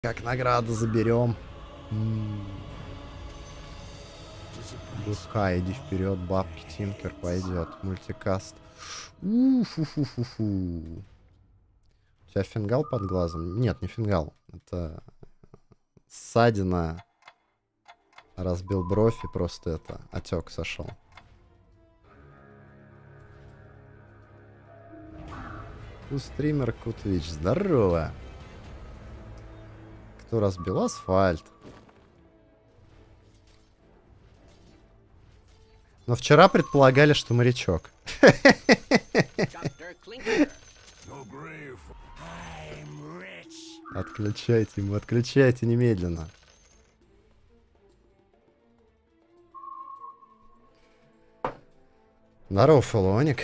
Как награду заберем. Буха, иди вперед, бабки, Тинкер пойдет. Мультикаст. Фу-фу-фу-фу. У тебя фингал под глазом? Нет, не фингал. Это ссадина. Разбил бровь и просто это отек сошел. Стример Кутвич, здорово. Кто разбил асфальт? Но вчера предполагали, что морячок. Отключайте ему, отключайте немедленно. Здорово, Фалоник.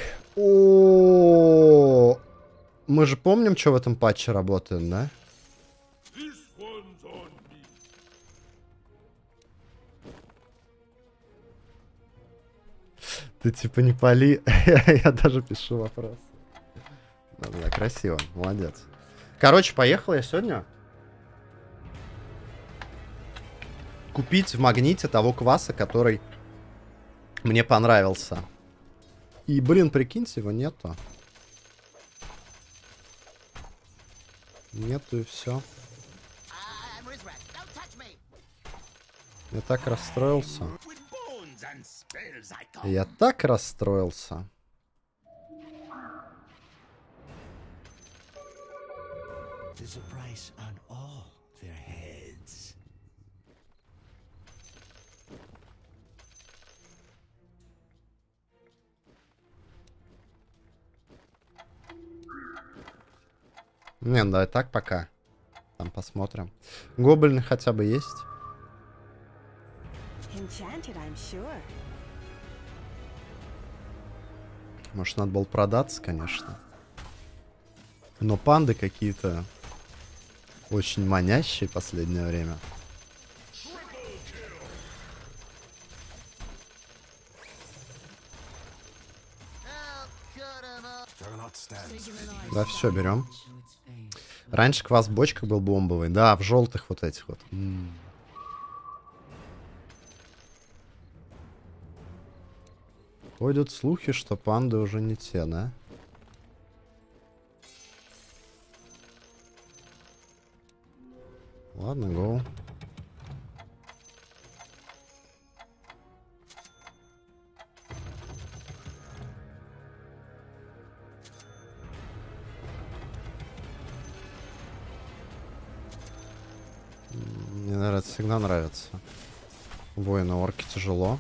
О, мы же помним, что в этом патче работает, да? Ты типа не пали. Я даже пишу вопрос. Да, красиво, молодец. Короче, поехал я сегодня купить в магните того кваса, который мне понравился. И, блин, прикиньте, его нету. Нету и все. Я так расстроился. Я так расстроился. Не, ну давай так пока. Там посмотрим. Гоблины хотя бы есть. Может, надо было продаться, конечно. Но панды какие-то очень манящие в последнее время. Да, все, берем. Раньше квас в бочках был бомбовый. Да, в желтых вот этих вот. Ходят слухи, что панды уже не те, да? Ладно, гоу. Мне нравится, всегда нравится. Воины орки тяжело.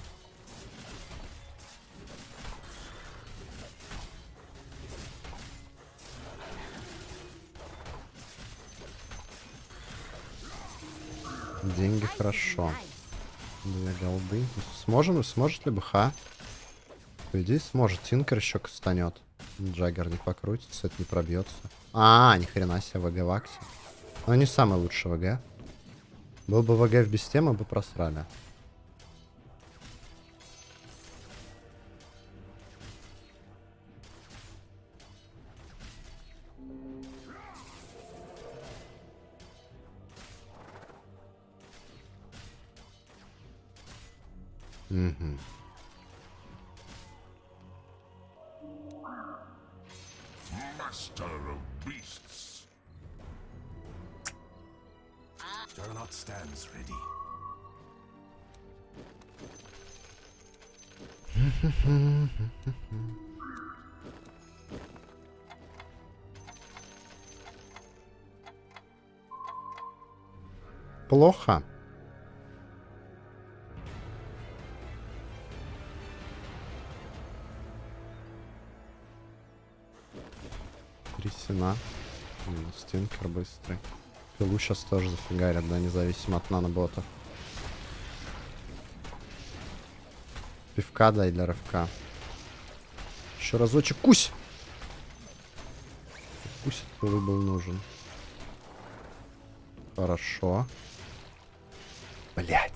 Деньги хорошо. 2 голды. Сможет ли БХ? По идее сможет. Тинкер еще кастанет. Джаггер не покрутится, это не пробьется. Ни хрена себе, ВГ в Аксе. Но не самый лучший ВГ. Был бы ВГ в без темы, бы просрали. Угу. Плохо. Трясина. Стинкер быстрый. Пилу сейчас тоже зафигарят, да, независимо от наноботов. Пивка дай для рывка. Еще разочек. Кусь! Кусь от пилы был нужен. Хорошо. Блять.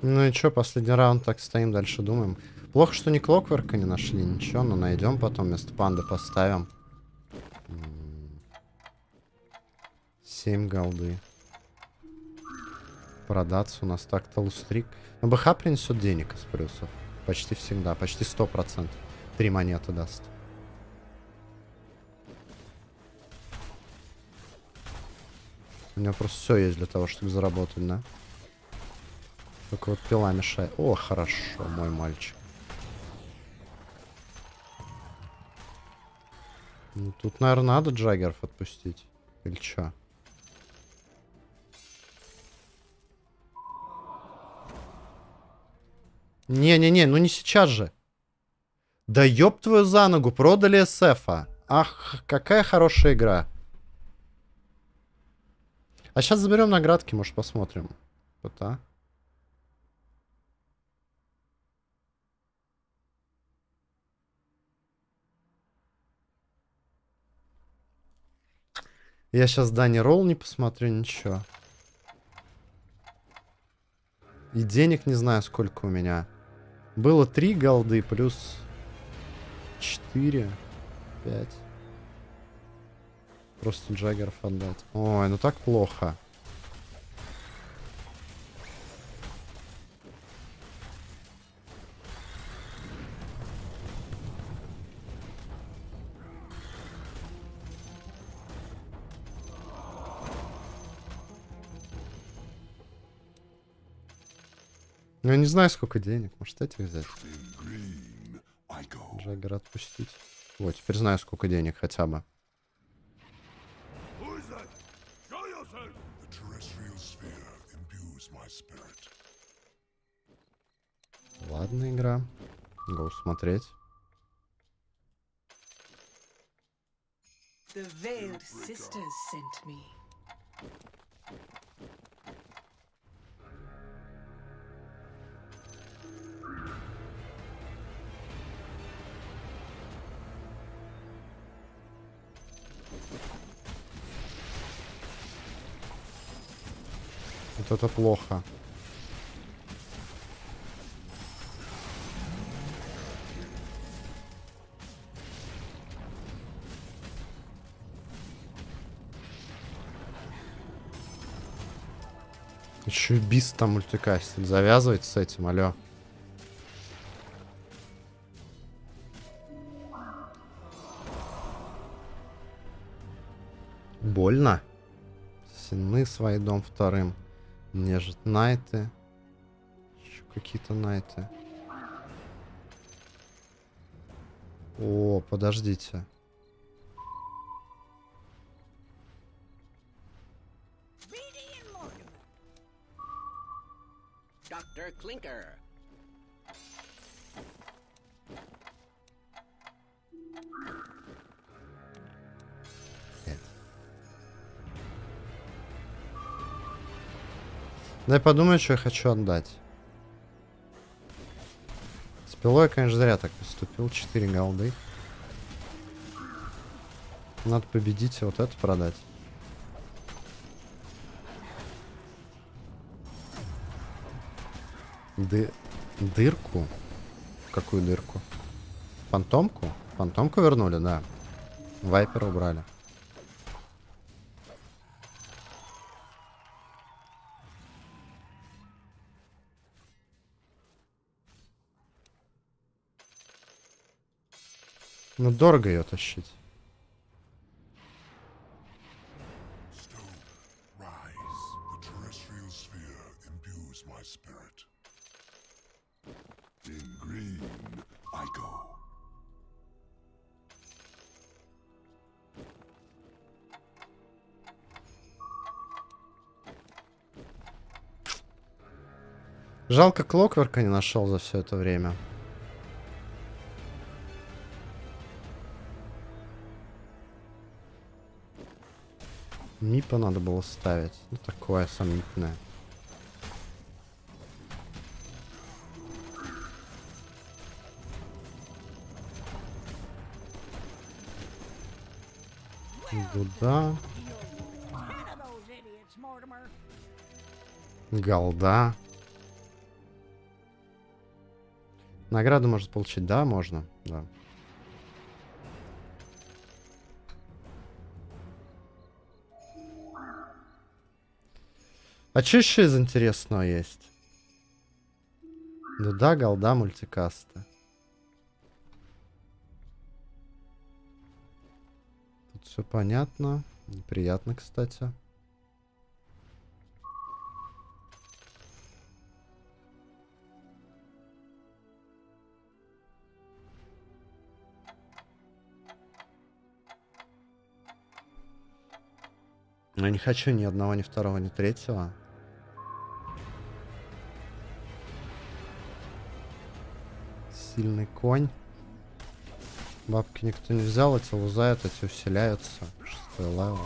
Ну и чё, последний раунд так стоим, дальше думаем. Плохо, что ни Клокверка не нашли, ничего, но найдем потом, вместо панды поставим. 7 голды. Продаться у нас так-то лустрик. Но БХ принесет денег из плюсов. Почти всегда, почти 100%. 3 монеты даст. У него просто все есть для того, чтобы заработать, да? Только вот пила мешает. О, хорошо, мой мальчик. Ну, тут, наверное, надо Джаггеров отпустить. Или чё? Не-не-не, ну не сейчас же. Да ёб твою за ногу, продали СФа. Ах, какая хорошая игра. А сейчас заберем наградки, может, посмотрим. Вот, а? Я сейчас Дани Ролл не посмотрю, ничего. И денег не знаю, сколько у меня. Было 3 голды плюс 4, 5. Просто Джаггеров отдать. Ой, ну так плохо. Ну, я не знаю, сколько денег. Может, этих взять? Джаггера отпустить. Вот, теперь знаю, сколько денег хотя бы. Ладно, игра. Гоу смотреть. The Veiled Sisters sent me. Вот это плохо. Еще и Бист там мультикастит. Завязывайте с этим, алё. Больно. Сины свои дом вторым. Нежит найты. Еще какие-то найты. О, подождите. Dr. Clinker. Дай подумаю, что я хочу отдать. С пилой я, конечно, зря так поступил. 4 голды. Надо победить и вот это продать. Дырку? Какую дырку? Фантомку? Фантомку вернули, да. Вайпера убрали. Ну, дорого ее тащить. Жалко, Клокверка не нашел за все это время. Мипа надо было ставить. Ну, такое сомнительное. Дуда. Голда. Награду может получить, да, можно, да. А что еще из интересного есть? Ну да, голда, мультикасты. Тут все понятно. Приятно, кстати. Я не хочу ни одного, ни второго, ни третьего. Сильный конь. Бабки никто не взял, эти лузают, эти усиляются. 6-й левел.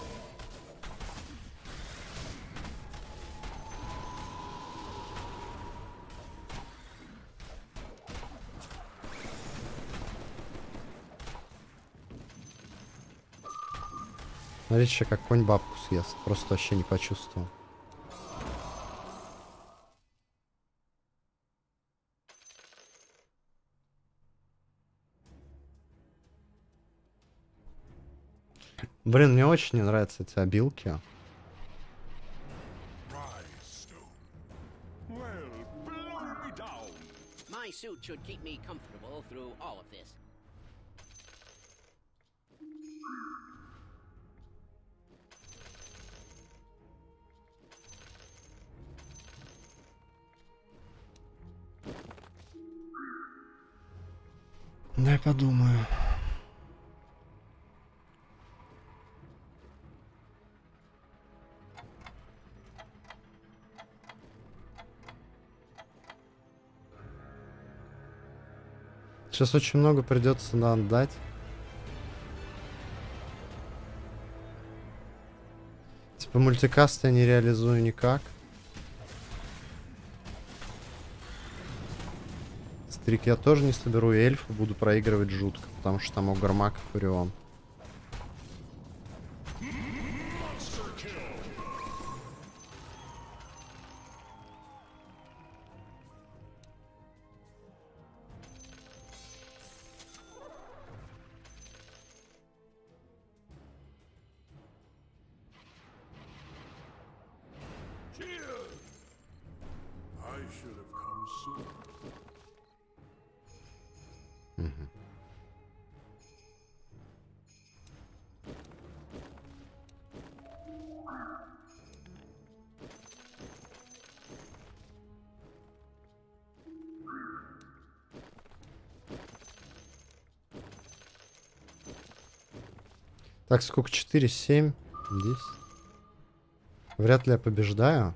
Смотрите, еще как конь бабку съест. Просто вообще не почувствовал. Блин, мне очень не нравятся эти обилки. My suit should keep me comfortable through all of this. Да, я подумаю. Сейчас очень много придется отдать. Типа мультикаст я не реализую никак. Стрик я тоже не соберу, и эльфу буду проигрывать жутко, потому что там Огрмак и Фурион. Так, сколько? 4, 7, 10. Вряд ли я побеждаю.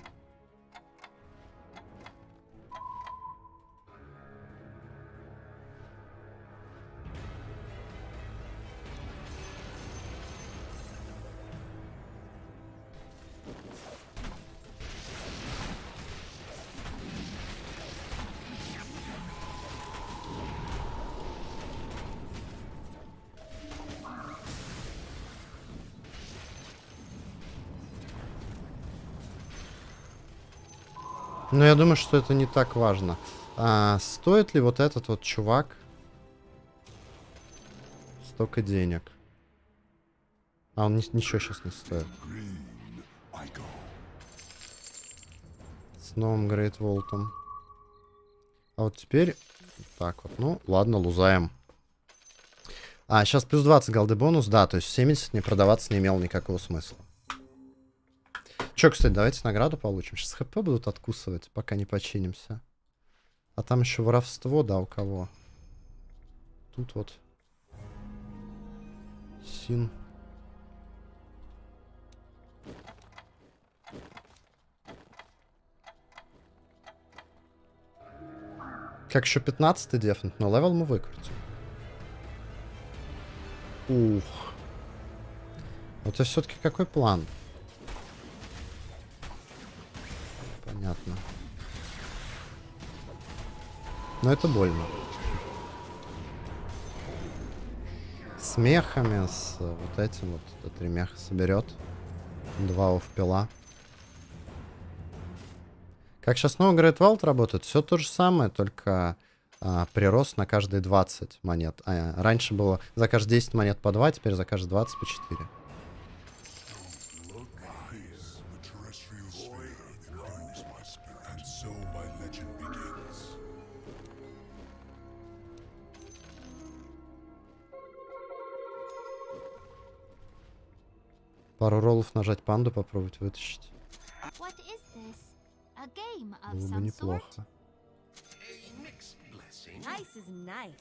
Но я думаю, что это не так важно. Стоит ли вот этот вот чувак столько денег? Он ничего сейчас не стоит. С новым Грейт Волтом. А вот теперь... Так вот, ну, ладно, лузаем. Сейчас плюс 20 голды бонус, да, то есть 70 не продаваться не имел никакого смысла. Чё, кстати, давайте награду получим. Сейчас хп будут откусывать, пока не починимся. А там еще воровство, да, у кого? Тут вот. Син. Как еще 15-й дефнуть, но левел мы выкрутим. Ух. Вот и все-таки какой план? Понятно. Но это больно. С мехами, с вот этим вот. 3 меха соберет. 2 уфпила. Как сейчас новый Great Vault работает, все то же самое, только прирост на каждые 20 монет. Раньше было за каждые 10 монет по 2, теперь за каждые 20 по 4. Пару роллов нажать панду, попробовать вытащить. What is this? A game of Было бы some sort? неплохо. Nice is nice.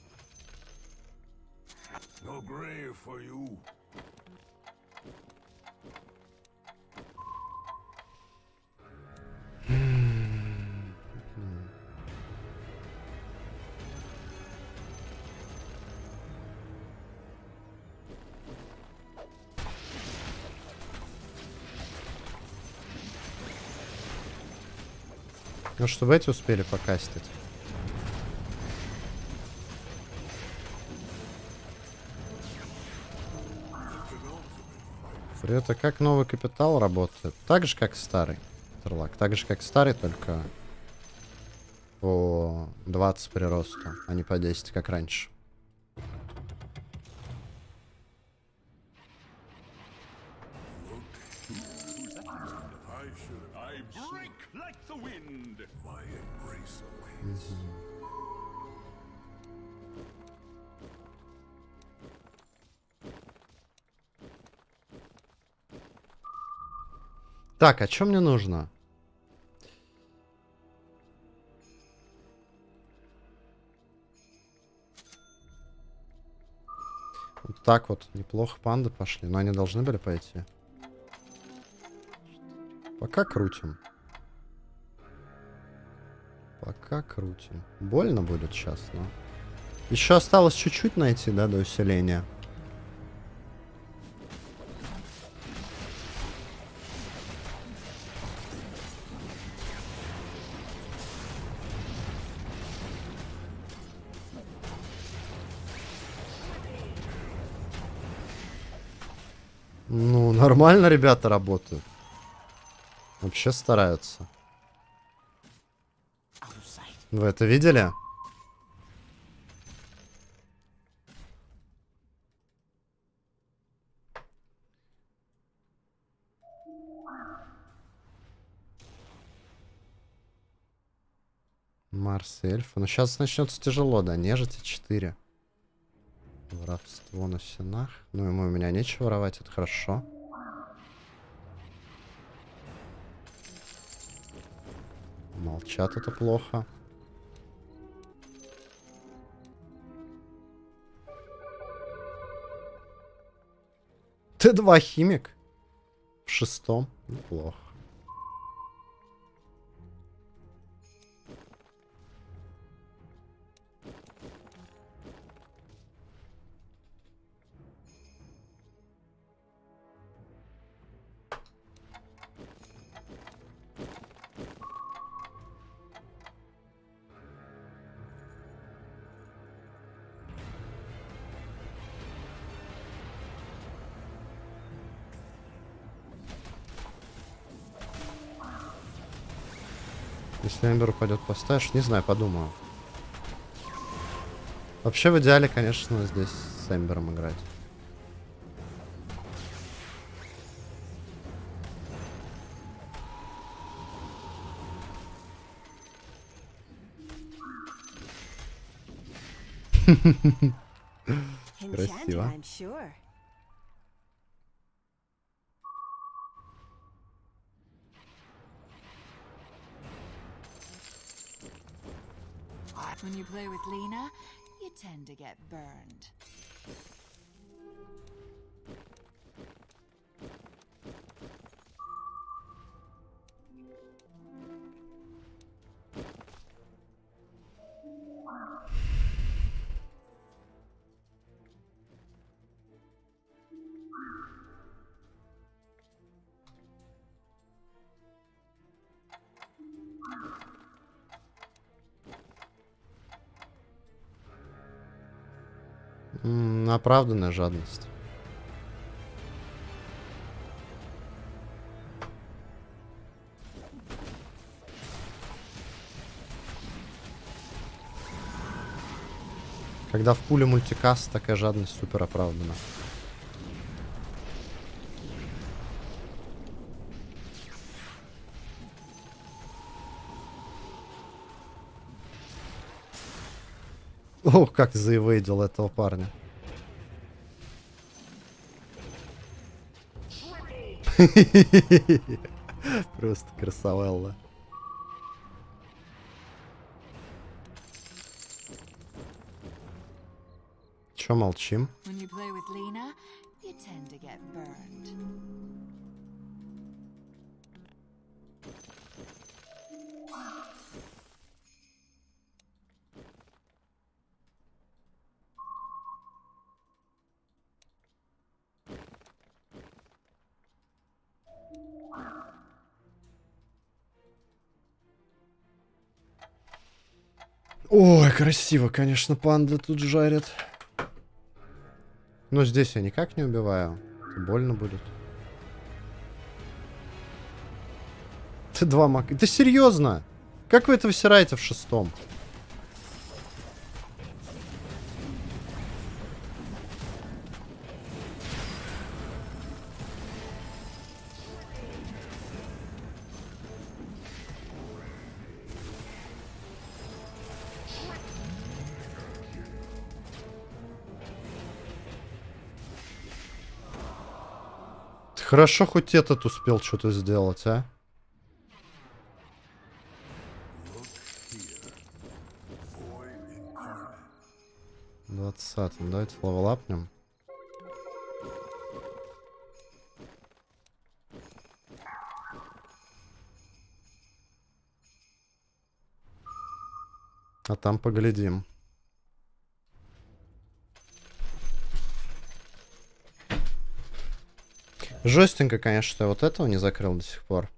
No grave for you. Ну, чтобы эти успели покастить. Это как новый капитал работает? Так же, как старый. Терлак. Так же, как старый, только по 20 приросту, а не по 10, как раньше. Так, а что мне нужно? Вот так вот. Неплохо панды пошли. Но они должны были пойти. Пока крутим. Пока крутим. Больно будет сейчас, но... Еще осталось чуть-чуть найти, да, до усиления. Ну, нормально ребята работают. Вообще стараются. Вы это видели? Марс и эльфы. Ну, сейчас начнется тяжело, да. Нежити 4. Воровство на стенах. Ну, ему у меня нечего воровать, это хорошо. Молчат, это плохо. Т2 химик. В 6-м. Неплохо. Если Эмбер упадет, поставишь? Не знаю, подумаю. Вообще, в идеале, конечно, здесь с Эмбером играть. Красиво. I'm sure. When you play with Lena, you tend to get burned. Оправданная жадность. Когда в пуле мультикаст, такая жадность супер оправдана. Ох, как заевейдил этого парня. Просто красавелла. Чё молчим? When you play with Lena, you tend to get burned. Ой, красиво, конечно, панда тут жарят. Но здесь я никак не убиваю. Больно будет. Ты 2 мак... Да серьезно? Как вы это высираете в 6-м? Хорошо, хоть этот успел что-то сделать, а? Void incarnate. 20-м, давайте левелапнем. А там поглядим. Жестенько, конечно, что я вот этого не закрыл до сих пор.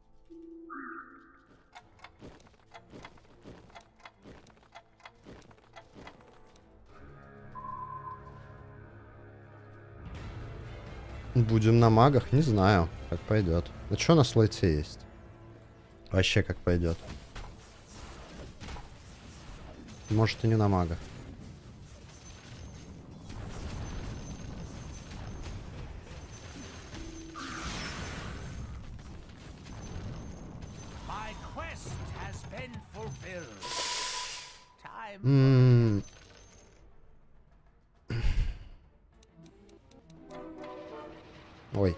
Будем на магах? Не знаю, как пойдет. Да что на слойте есть? Вообще как пойдет. Может и не на магах. My quest has been fulfilled. Time Ой.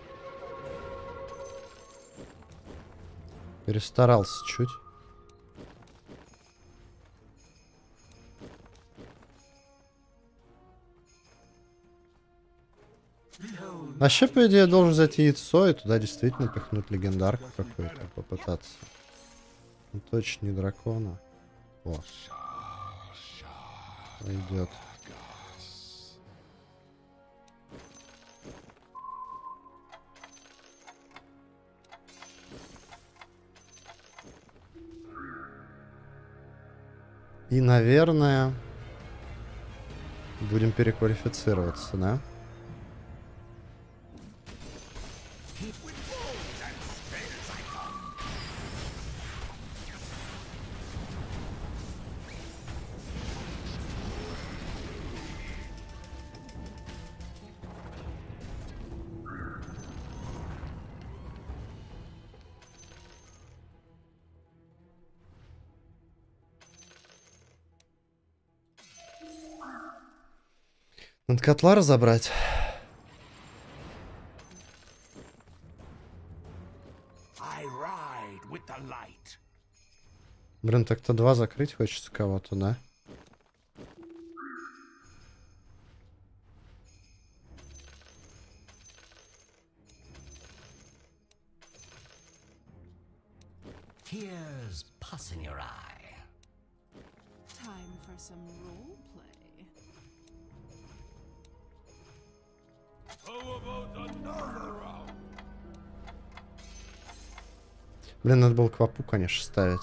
Перестарался чуть. Вообще, по идее, я должен взять яйцо и туда действительно пихнуть легендарку какую-то, попытаться. Ну, точно не дракона. О. Пойдет. И, наверное, будем переквалифицироваться, да? Надо котла разобрать. I ride with the light. Блин, так-то 2 закрыть хочется кого-то, да? Here's pus in your eye. Time for some role play. How about another round? Блин, надо было квапу, конечно, ставить.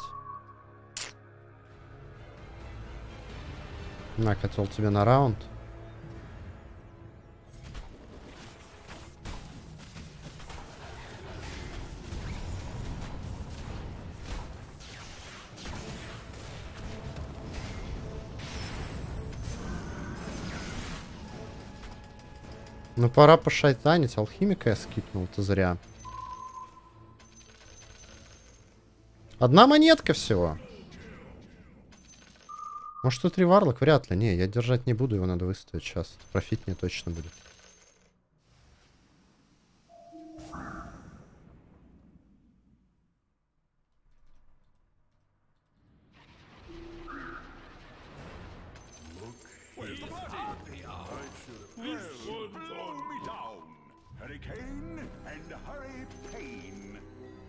На, котел тебе на раунд. Ну пора пошайтанить. Алхимика я скипнул, это зря. Одна монетка всего. Может, тут реварлок? Вряд ли. Не, я держать не буду, его надо выставить сейчас. Профитнее точно будет. Blow me down. Hurricane and hurry pain.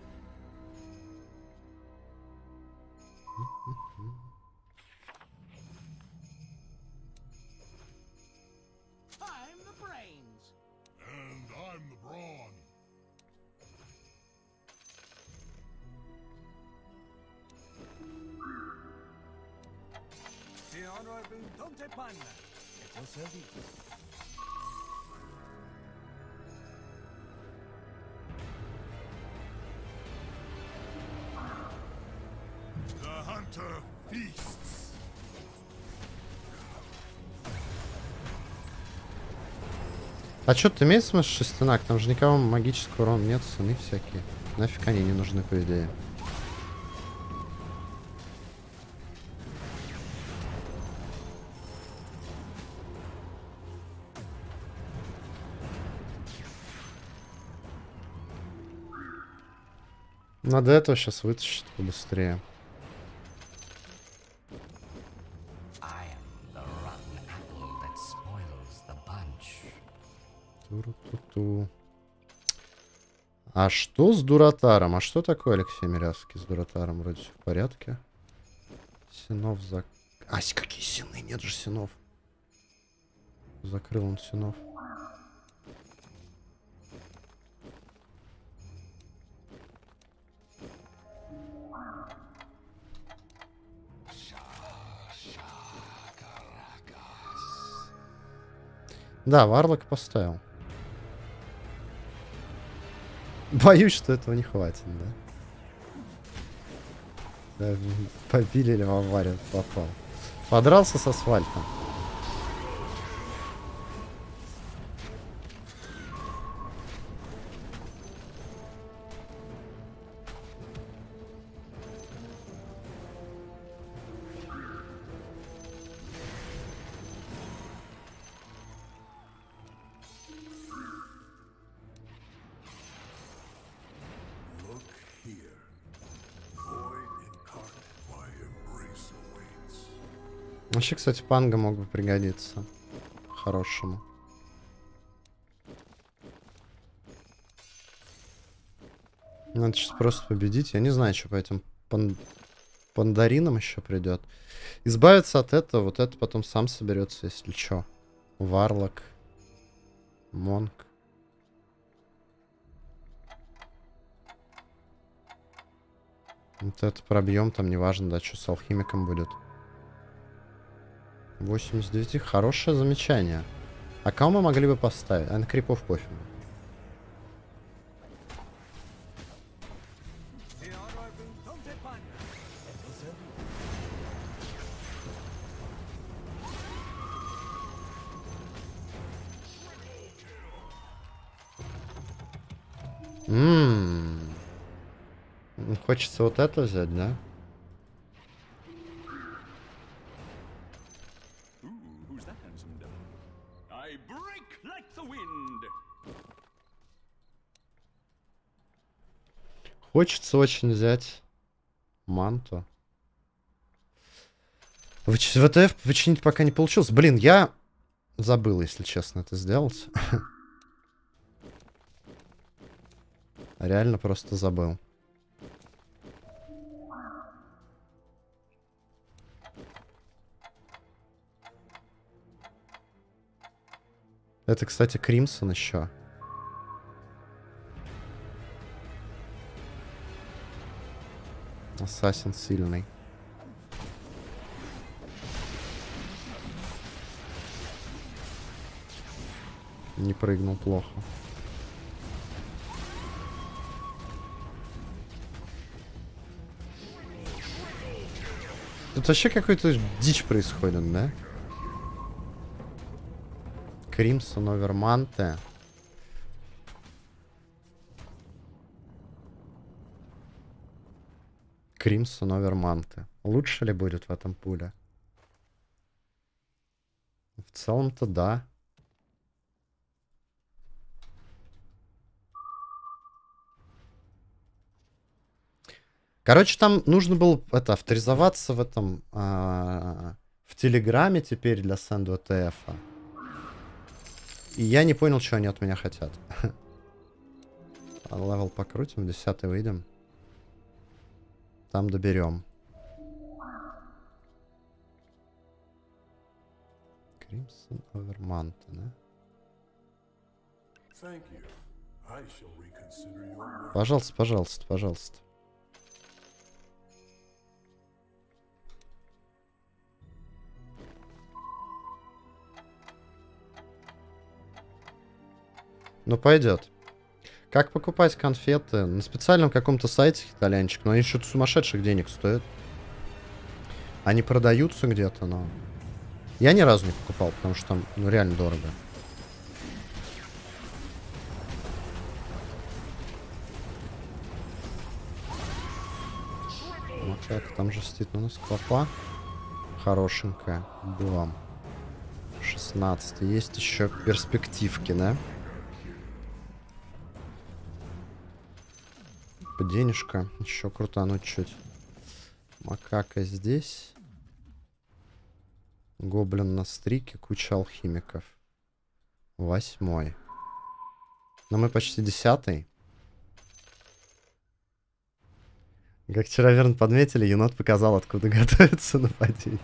I'm the brains. And I'm the brawn. The Honorable Dante Panna. It was service. The hunter feasts. А что, ты имеет смысл шестенак? Там же никого магического урона нет, сыны всякие. Нафиг они не нужны, по идее. Надо этого сейчас вытащить побыстрее. I am the rotten apple that spoils the bunch. Туру-ту-ту. А что с Дуратаром? А что такое Алексей Мирявский с Дуратаром? Вроде все в порядке. Синов за... Ась, какие сины? Нет же синов. Закрыл он синов. Да, Варлок поставил. Боюсь, что этого не хватит, да? Попилили в аварию, попал. Подрался с асфальтом. Look here. Void incarnate, my embrace awaits. Вообще, кстати, панга мог бы пригодиться. Хорошему. Надо сейчас просто победить. Я не знаю, что по этим пандаринам еще придет. Избавиться от этого. Вот это потом сам соберется, если что. Варлок. Монк. Вот это пробьем, там неважно, да, что с алхимиком будет. 89. Хорошее замечание. А кого мы могли бы поставить? А на крипов пофигу. The Honorable Dante Panna. It was service. Хочется вот это взять, да? Ooh, who's that handsome devil? I break like the wind. Хочется очень взять манту. ВТФ починить пока не получилось. Блин, я забыл, если честно, это сделать. Реально просто забыл. Это, кстати, Кримсон еще. Ассасин сильный. Не прыгнул плохо. Тут вообще какой-то дичь происходит, да? Кримсон Оверманте. Кримсон Оверманте. Лучше ли будет в этом пуле? В целом-то да. Короче, там нужно было это авторизоваться в этом в Телеграме теперь для SendWTF. И я не понял, что они от меня хотят. Левел покрутим, 10 выйдем. Там доберем. Crimson Overmant, да? Пожалуйста, пожалуйста, пожалуйста. Ну, пойдет. Как покупать конфеты? На специальном каком-то сайте итальянчик, но они что-то сумасшедших денег стоят. Они продаются где-то, но... Я ни разу не покупал, потому что там, ну, реально дорого. Ну как, там же стоит у нас клопа. Хорошенькая. Бам. 16. Есть еще перспективки, да? Денежка. Еще крутануть чуть. Макака здесь. Гоблин на стрике. Куча алхимиков. 8. Но мы почти 10. Как вчера верно подметили, енот показал, откуда готовится нападение.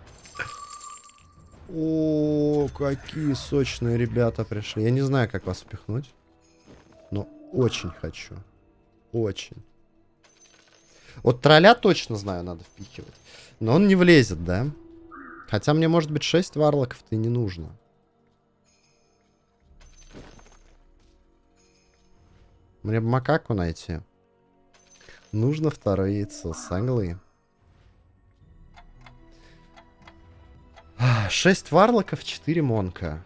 О, какие сочные ребята пришли. Я не знаю, как вас впихнуть. Но очень хочу. Очень. Вот тролля точно знаю, надо впихивать. Но он не влезет, да? Хотя мне, может быть, 6 варлоков-то и не нужно. Мне бы макаку найти. Нужно второе яйцо с аглы. 6 варлоков, 4 монка.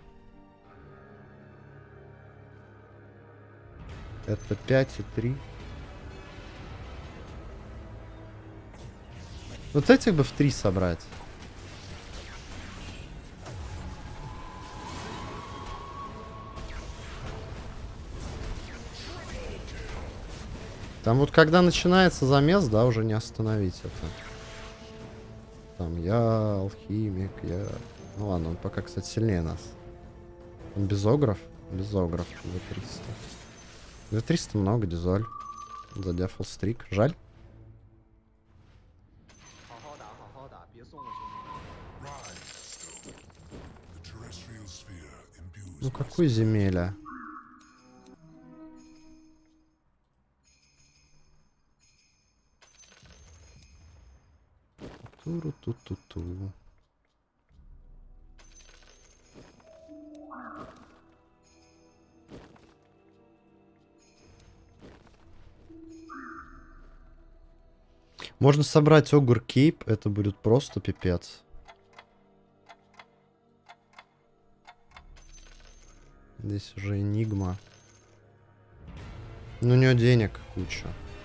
Это 5 и 3. Вот этих бы в 3 собрать. Там вот когда начинается замес, да, уже не остановить это. Там я алхимик, я... Ну ладно, он пока, кстати, сильнее нас. Он без огров? Без огров. 2300. 2300 много, дизоль. Задефал стрик. Жаль. Ну какой земеля? Туру-ту-ту-ту. Можно собрать Огур Кейп, это будет просто пипец. Здесь уже Энигма. Ну, у него денег куча.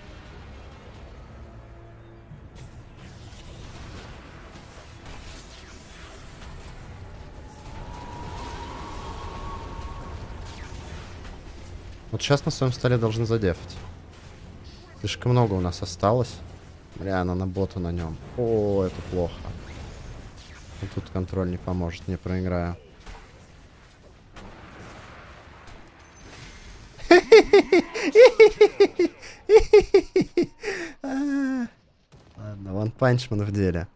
Вот сейчас на своем столе должны задефать. Слишком много у нас осталось. Реально, на бота на нем. О, это плохо. И тут контроль не поможет, не проиграю. Ладно, ванпанчман в деле.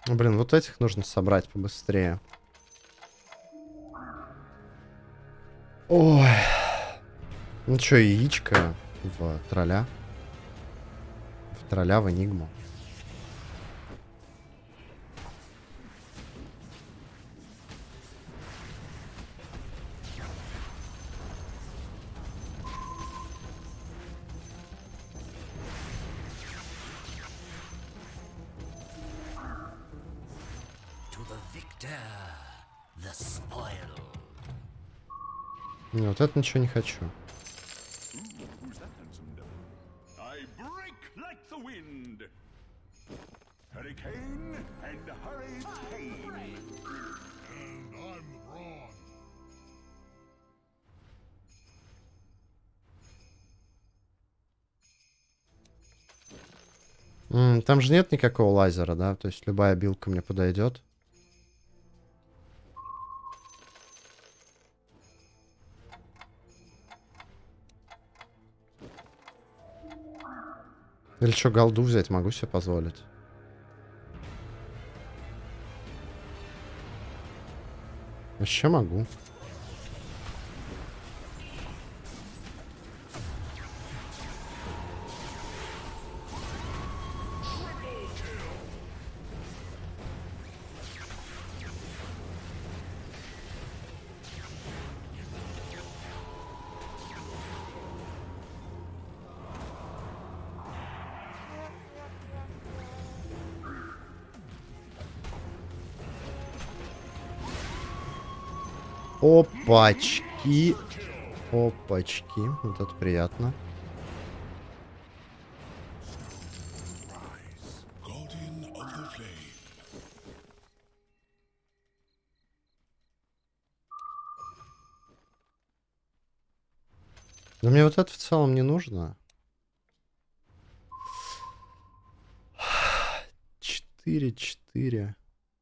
Ну, блин, вот этих нужно собрать побыстрее. Ой. Ну чё, яичко в тролля. В тролля, в энигму. To the victor, the spoil. Не, вот это ничего не хочу. Who's that handsome devil? I break like the wind. Hurricane and hurricane. And I'm the brawn. Там же нет никакого лазера, да? То есть любая билка мне подойдет. Или что, голду взять могу себе позволить? Вообще могу. Опачки. Опачки. Вот это приятно. Guardian of the flame. Но мне вот это в целом не нужно. 4-4.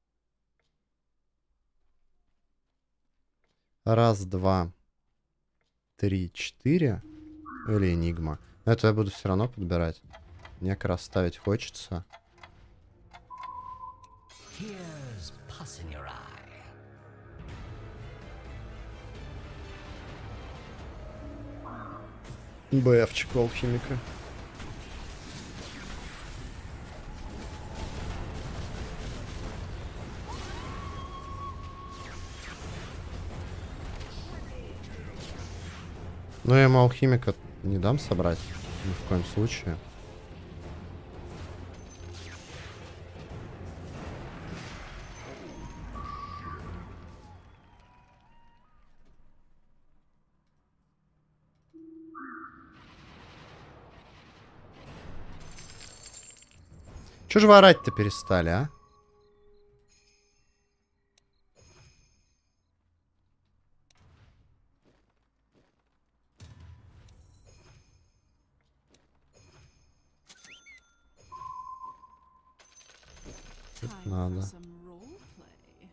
Раз, два, три, 4. Или энигма. Но это я буду все равно подбирать. Мне как раз ставить хочется. Here's pus in your eye. БФчик у алхимика. Но я ему алхимика не дам собрать. Ни в коем случае. Чё же вы орать-то перестали, а? Time for Надо. some role play.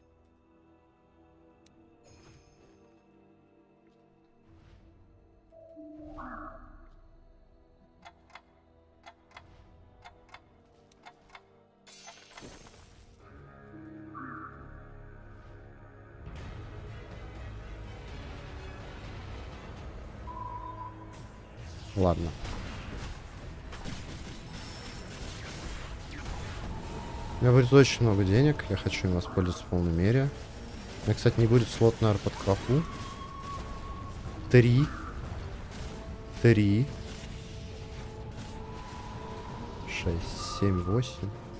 Ладно. У меня будет очень много денег. Я хочу им воспользоваться в полной мере. У меня, кстати, не будет слот, наверное, под квапу. 3. 3. 6, 7, 8.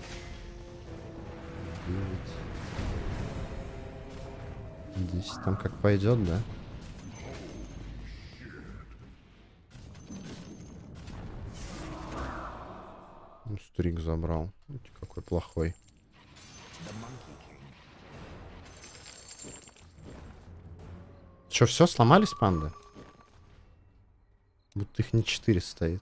9. 10. Там как пойдет, да? Ну, стрик забрал. Какой плохой. Че, все, сломались панды? Будто их не 4 стоит.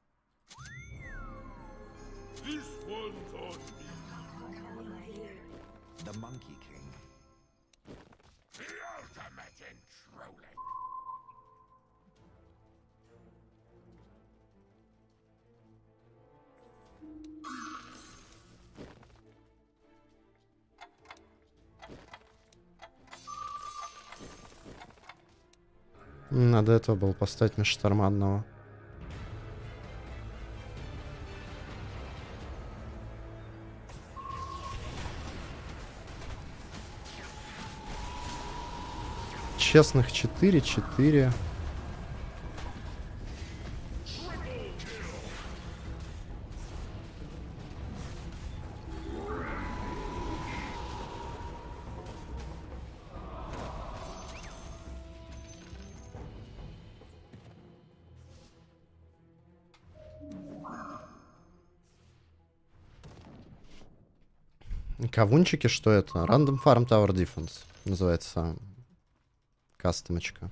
This one's on me. The Monkey King. The ultimate in trolling. Надо этого было поставить межшторманного. Честных 4-4. Кавунчики, что это? Random Farm Tower Defense называется кастомочка.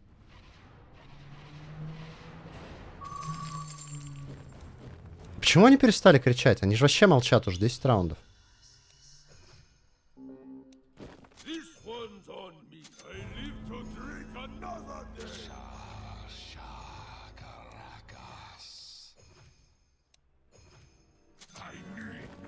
Почему они перестали кричать? Они же вообще молчат уже 10 раундов. This one's on me. I live to drink another day. I need no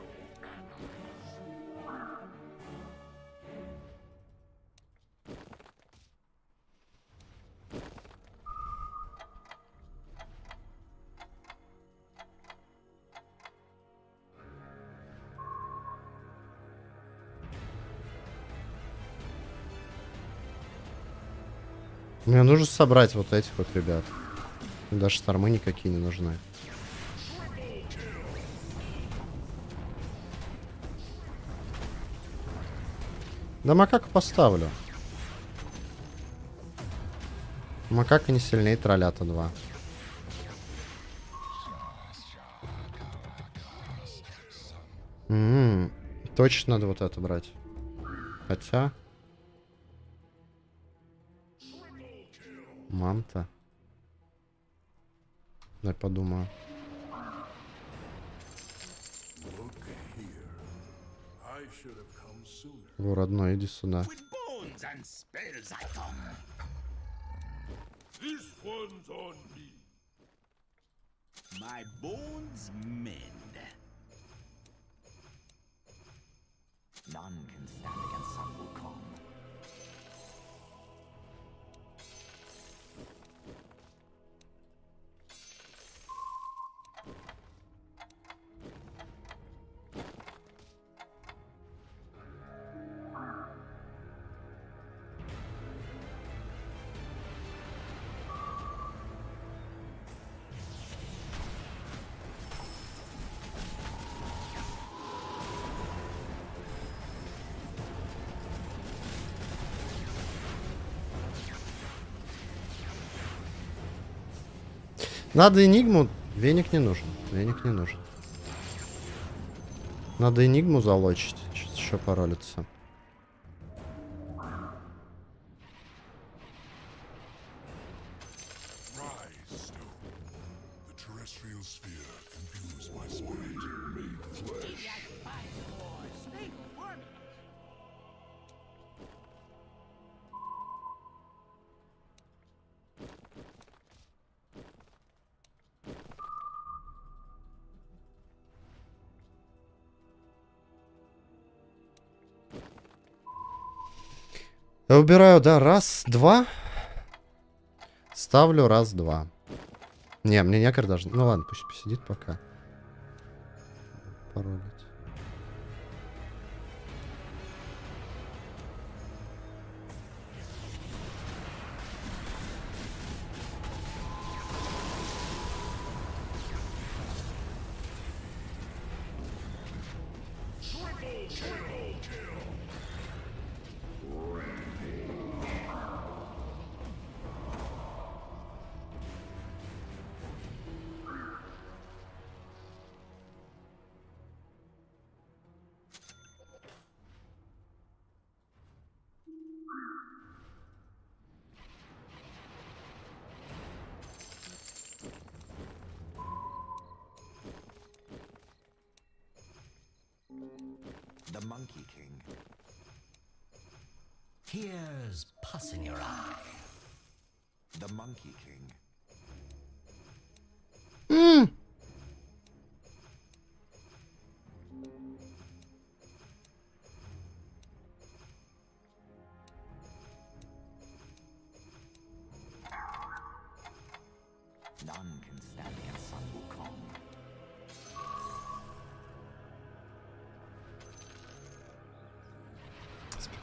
Мне нужно собрать вот этих вот ребят. Даже штормы никакие не нужны. Да макаку поставлю. Макака не сильнее троллята 2. Точно надо вот это брать. Хотя... Манта. Дай подумаю. О, родной, иди сюда. With bones and spells I come. This one's on me. My bones mend. None can stand against Sun Wukong. Надо энигму. Веник не нужен. Веник не нужен. Надо энигму залочить. Сейчас еще поролится. Я убираю, да, раз, два. Ставлю раз, два. Не, мне некогда даже. Ну ладно, пусть посидит пока. Паролить. The Monkey King. Here's pus in your eye. The Monkey King.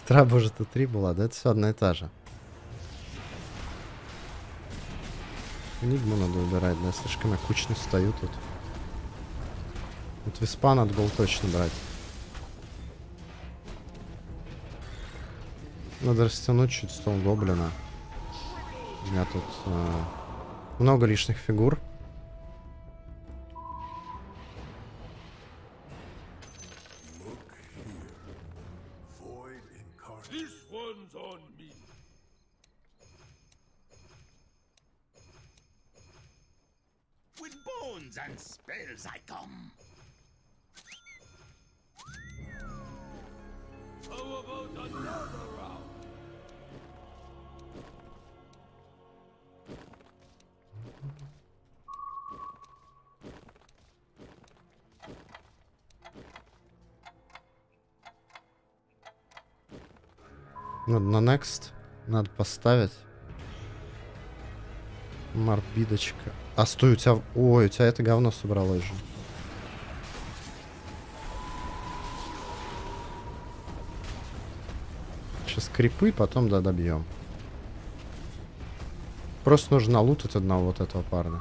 Траба уже Т3 была, да? Это все одна и та же. Энигму надо убирать, да? Слишком я кучно стою тут. Вот виспа надо было точно брать. Надо растянуть чуть стол гоблина. У меня тут много лишних фигур. With bones and spells I come. How about another round? Надо на next. Надо поставить. Морбидочка. А стой, у тебя... Ой, у тебя это говно собралось же. Сейчас крипы, потом да, добьем. Просто нужно налутать одного вот этого парня.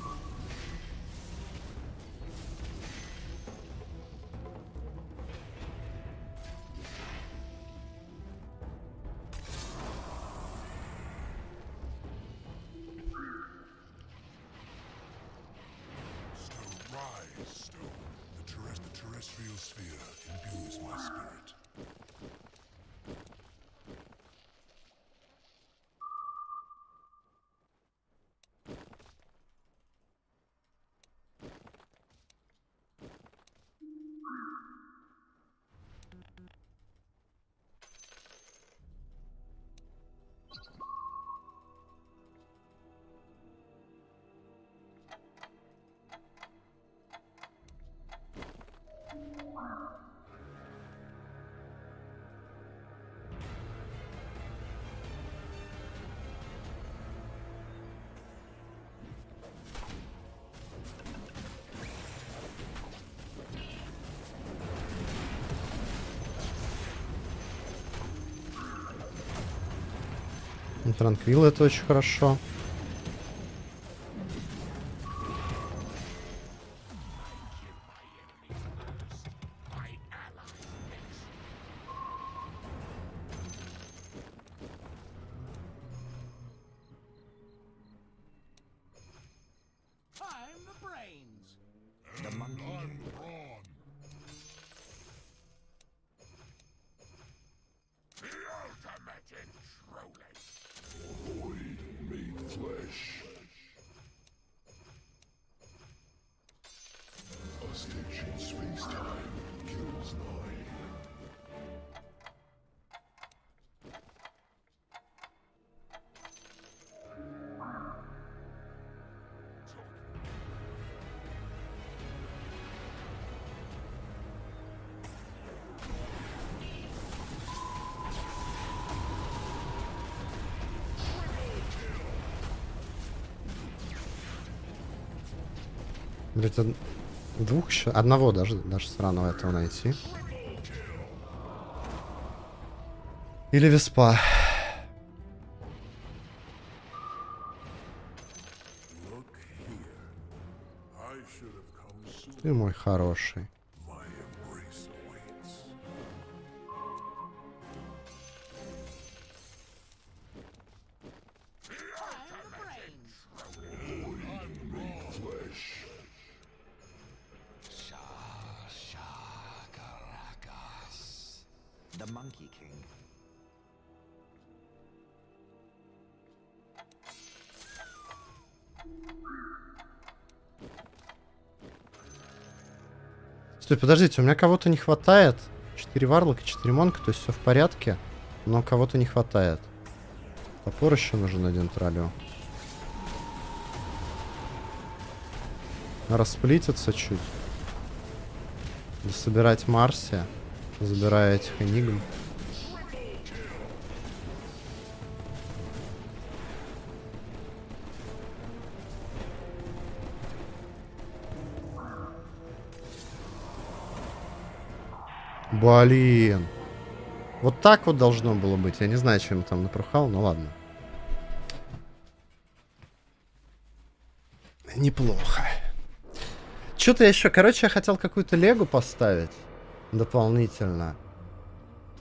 Транквилл это очень хорошо. I'm the brains. The Monkey King. The ultimate in trolling. Блять, двух еще. Одного даже сраного этого найти. Или виспа. Ты мой хороший. The Monkey King. Стой, подождите, у меня кого-то не хватает. 4 варлока, 4 монка, то есть все в порядке. Но кого-то не хватает. Топор еще нужен один троллю. Расплититься чуть. Собирать Марсия. Забирая этих энигм. Блин. Вот так вот должно было быть. Я не знаю, чем там напрухал, но ладно. Неплохо. Что-то я еще... Короче, я хотел какую-то легу поставить дополнительно.